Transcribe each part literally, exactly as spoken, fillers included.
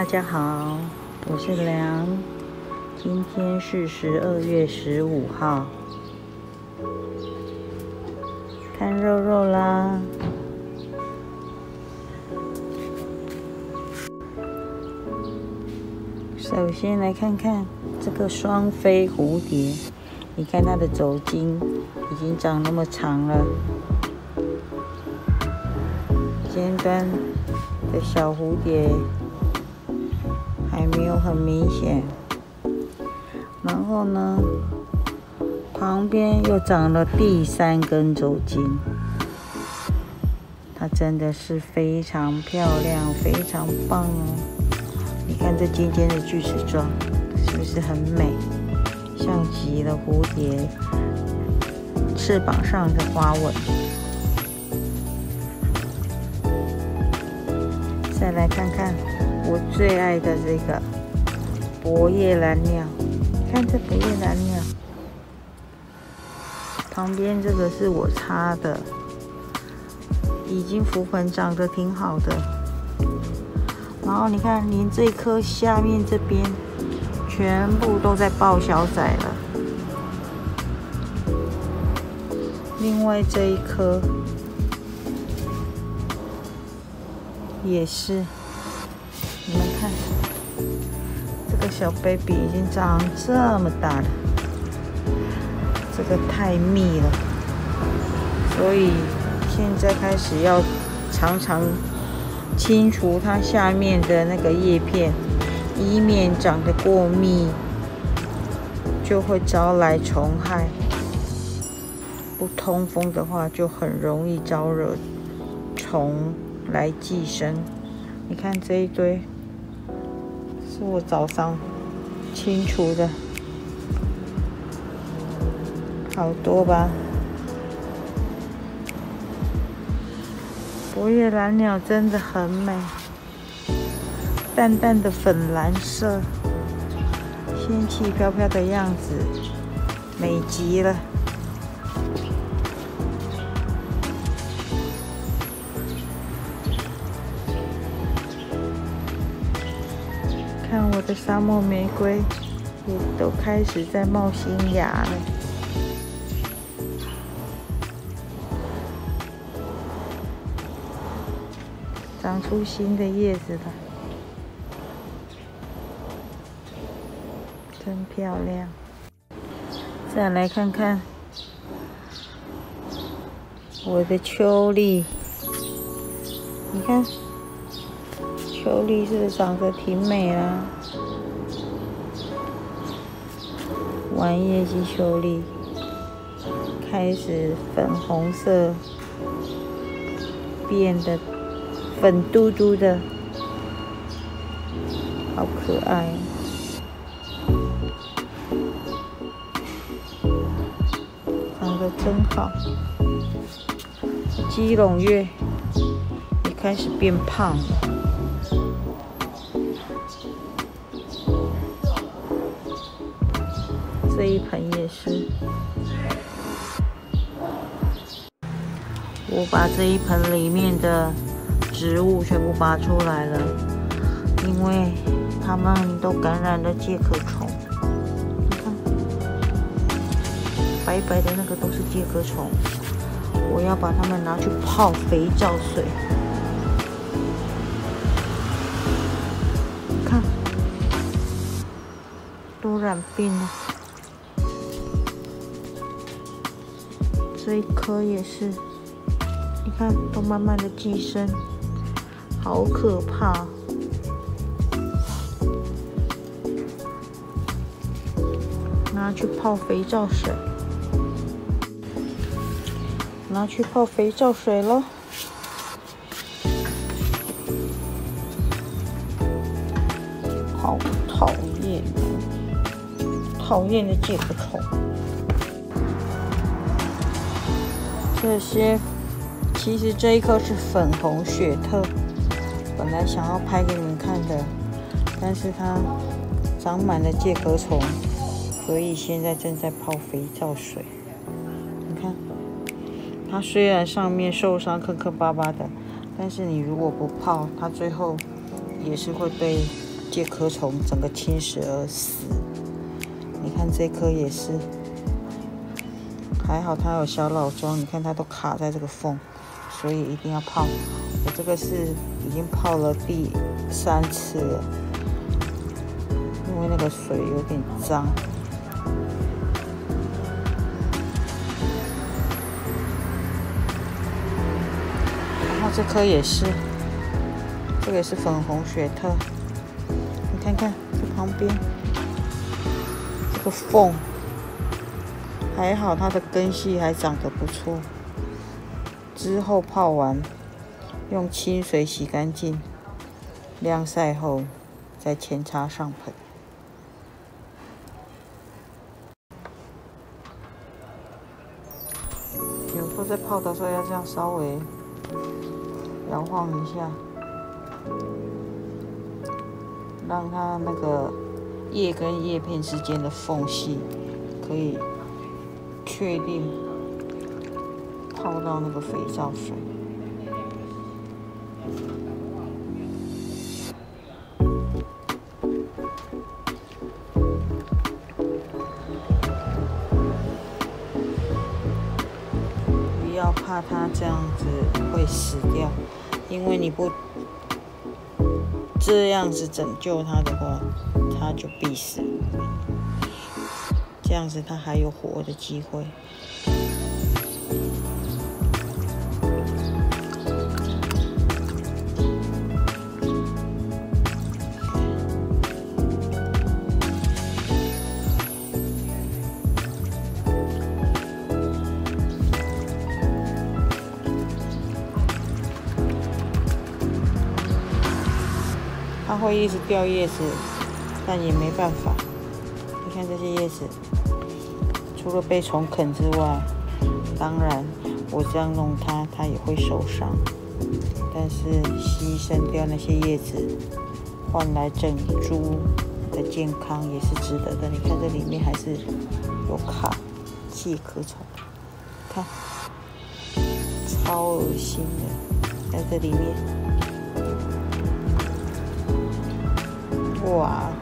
大家好，我是梁，今天是十二月十五号，看肉肉啦。首先来看看这个双飞蝴蝶，你看它的走茎已经长那么长了，尖端的小蝴蝶还没有很明显，然后呢，旁边又长了第三根走茎，它真的是非常漂亮，非常棒哦！你看这尖尖的锯齿状，是不是很美？像极了蝴蝶翅膀上的花纹。再来看看我最爱的这个薄叶蓝鸟，看这薄叶蓝鸟，旁边这个是我插的，已经浮盆长得挺好的。然后你看，连这棵下面这边全部都在爆小仔了。另外这一棵也是，你们看，这个小 baby 已经长这么大了，这个太密了，所以现在开始要常常清除它下面的那个叶片，以免长得过密，就会招来虫害。不通风的话，就很容易招惹虫来寄生。你看这一堆，是我早上清除的，好多吧？薄叶蓝鸟真的很美，淡淡的粉蓝色，仙气飘飘的样子，美极了。看我的沙漠玫瑰，也都开始在冒新芽了。长出新的叶子了，真漂亮。再来看看我的秋丽，你看秋丽是不是长得挺美啦？晚叶姬秋丽开始粉红色，变得粉嘟嘟的，好可爱。长得真好。基隆月也开始变胖了。这一盆也是，我把这一盆里面的植物全部拔出来了，因为它们都感染了介壳虫。你看，白白的那个都是介壳虫，我要把它们拿去泡肥皂水。看，都染病了。这一颗也是，你看，都慢慢的寄生。好可怕！拿去泡肥皂水，拿去泡肥皂水咯。好讨厌，讨厌的介壳虫。这些其实这一颗是粉红雪特。本来想要拍给你们看的，但是它长满了介壳虫，所以现在正在泡肥皂水。你看，它虽然上面受伤磕磕巴巴的，但是你如果不泡，它最后也是会被介壳虫整个侵蚀而死。你看这颗也是，还好它有小老桩，你看它都卡在这个缝，所以一定要泡。我这个是已经泡了第三次了，因为那个水有点脏。然后这颗也是，这个也是粉红雪特，你看看这旁边这个缝，还好它的根系还长得不错。之后泡完，用清水洗干净，晾晒后再扦插上盆。有时候在泡的时候要这样稍微摇晃一下，让它那个叶跟叶片之间的缝隙可以确定泡到那个肥皂水。不要怕它这样子会死掉，因为你不这样子拯救它的话，它就必死。这样子它还有活的机会。它会一直掉叶子，但也没办法。你看这些叶子，除了被虫啃之外，当然我这样弄它，它也会受伤。但是牺牲掉那些叶子，换来整株的健康也是值得的。你看这里面还是有卡介壳虫，看，超恶心的，在这里面。哇！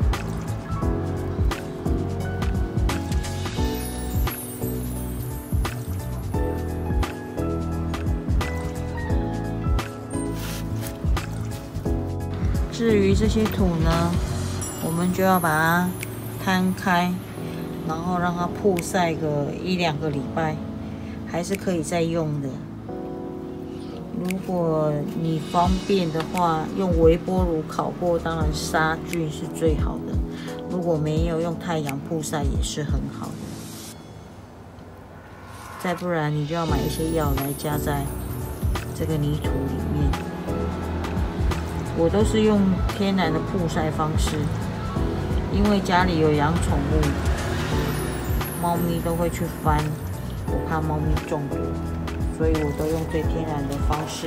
至于这些土呢，我们就要把它摊开，然后让它曝晒个一两个礼拜，还是可以再用的。如果你方便的话，用微波炉烤过，当然杀菌是最好的。如果没有，用太阳曝晒也是很好的。再不然，你就要买一些药来加在这个泥土里面。我都是用天然的曝晒方式，因为家里有养宠物，猫咪都会去翻，我怕猫咪中毒。所以我都用最天然的方式。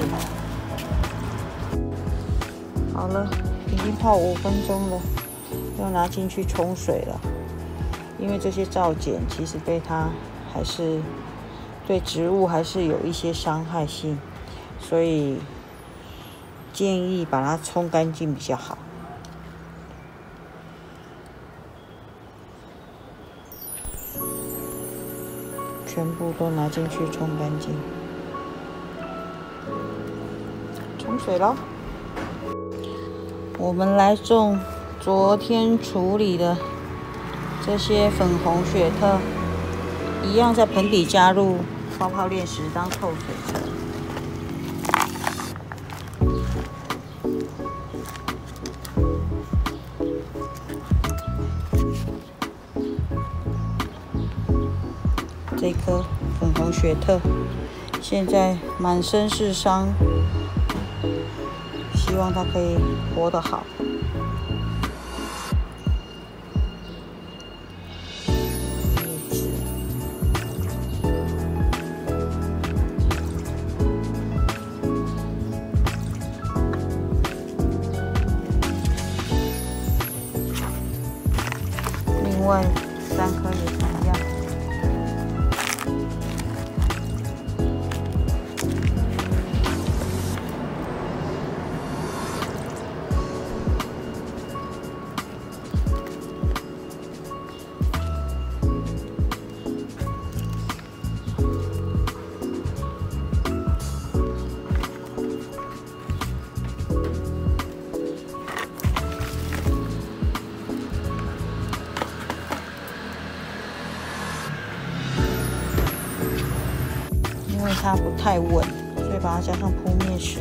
好了，已经泡五分钟了，要拿进去冲水了。因为这些皂碱其实对它还是对植物还是有一些伤害性，所以建议把它冲干净比较好。全部都拿进去冲干净。冲水咯。我们来种昨天处理的这些粉红雪特，一样在盆底加入泡泡炼石当透水层。这颗粉红雪特现在满身是伤，希望它可以活得好。另外三颗也是一样。 为它不太稳，所以把它加上扑灭石。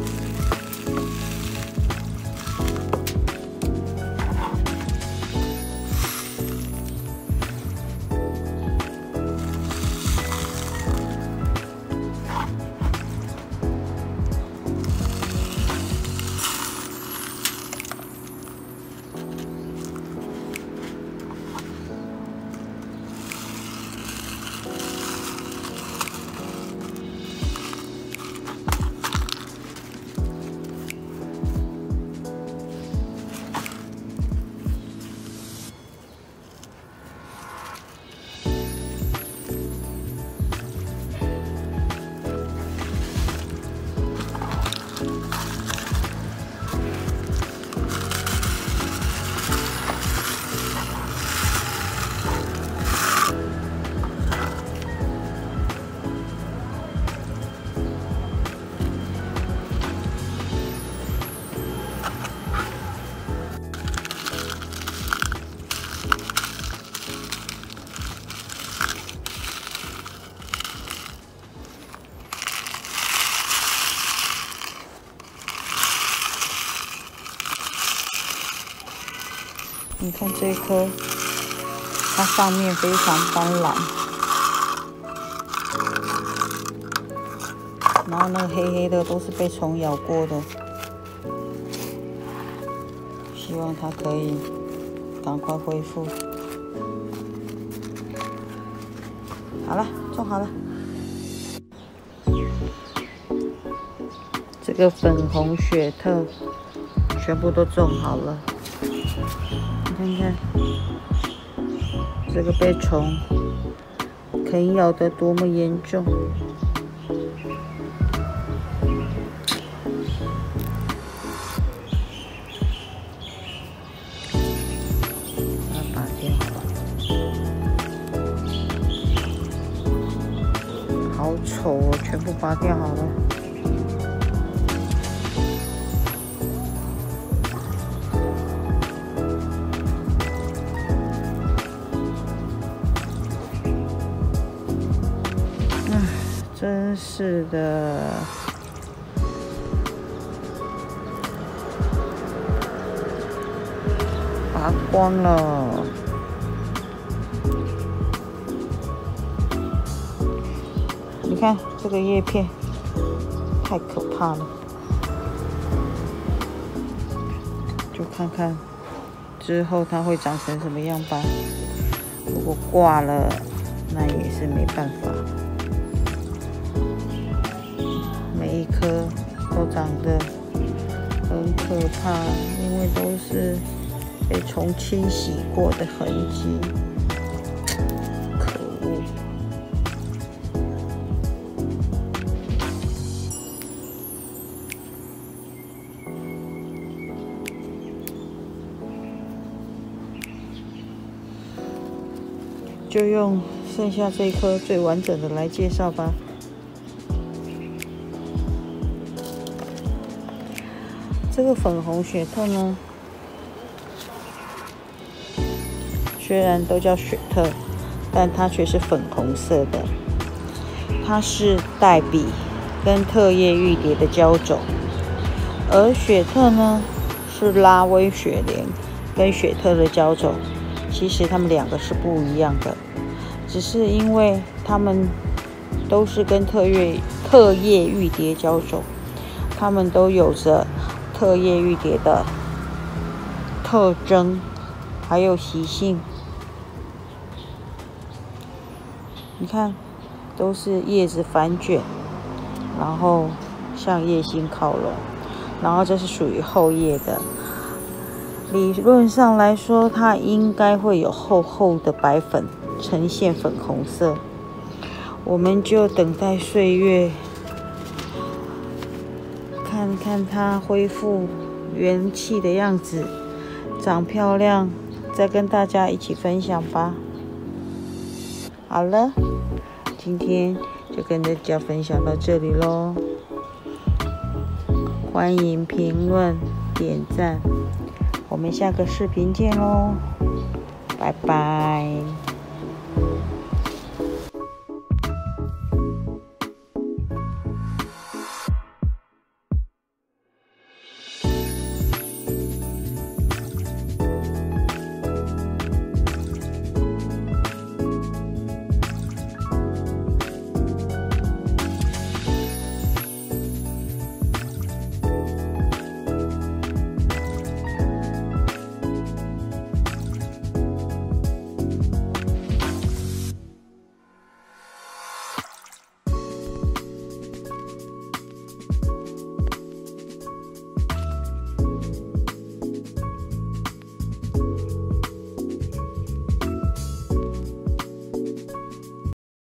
你看这一颗，它上面非常斑斓，然后那个黑黑的都是被虫咬过的，希望它可以赶快恢复。好了，种好了。这个粉红雪特全部都种好了。你看看，这个被虫啃咬的多么严重！把它拔掉吧，好丑哦！全部拔掉好了。真是的，拔光了。你看这个叶片，太可怕了。就看看之后它会长成什么样吧。如果挂了，那也是没办法。每一颗都长得很可怕，因为都是被虫清洗过的痕迹。可恶！就用剩下这一颗最完整的来介绍吧。这个粉红雪特呢，虽然都叫雪特，但它却是粉红色的。它是黛比跟特叶玉蝶的交种，而雪特呢是拉威雪莲跟雪特的交种。其实它们两个是不一样的，只是因为它们都是跟特叶特叶玉蝶交种，它们都有着特叶玉蝶的特征，还有习性。你看，都是叶子反卷，然后向叶心靠拢，然后这是属于后叶的。理论上来说，它应该会有厚厚的白粉，呈现粉红色。我们就等待岁月，看看它恢复元气的样子，长漂亮，再跟大家一起分享吧。好了，今天就跟大家分享到这里咯，欢迎评论、点赞，我们下个视频见咯，拜拜。